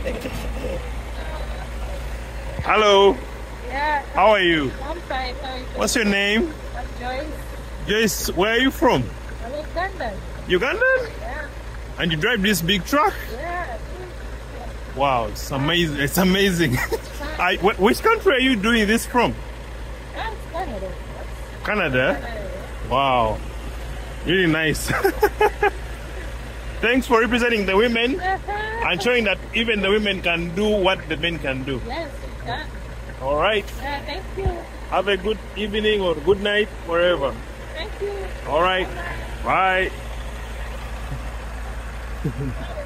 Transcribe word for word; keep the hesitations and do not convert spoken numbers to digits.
Hello. Yeah. How are you? I'm fine. How are you? What's your name? I'm Joyce. Joyce, where are you from? I'm Ugandan. Ugandan? Yeah. And you drive this big truck? Yeah. Wow, it's amazing. It's amazing. I, wh which country are you doing this from? That's Canada. Canada? Canada. Wow. Really nice. Thanks for representing the women and showing that even the women can do what the men can do. Yes, you can. All right. Yeah, thank you. Have a good evening or good night, wherever. Thank you. All right. Bye. Bye.